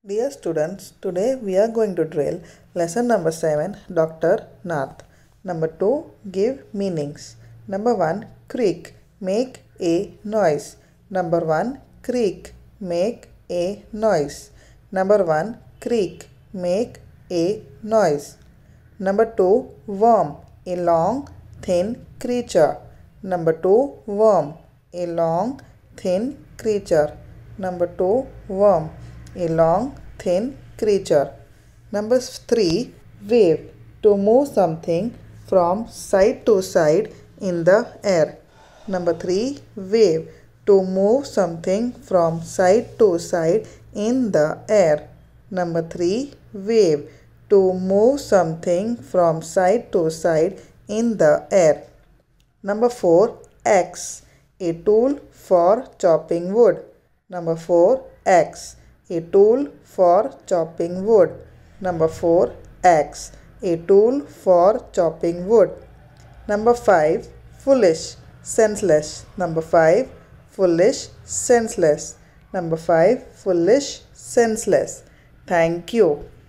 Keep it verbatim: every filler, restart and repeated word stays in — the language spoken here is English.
Dear students, today we are going to drill lesson number seven, Doctor Nath. Number two, give meanings. Number one, creak, make a noise. Number one, creak, make a noise. Number one, creak, make a noise. Number two, worm, a long, thin creature. Number two, worm, a long, thin creature. Number two, worm, a long, thin creature. Number three, wave, to move something from side to side in the air. Number three, wave, to move something from side to side in the air. Number three, wave, to move something from side to side in the air. Number four, axe, a tool for chopping wood. Number four, axe, a tool for chopping wood. Number four, axe, a tool for chopping wood. Number five, foolish, senseless. Number five, foolish, senseless. Number five, foolish, senseless. Thank you.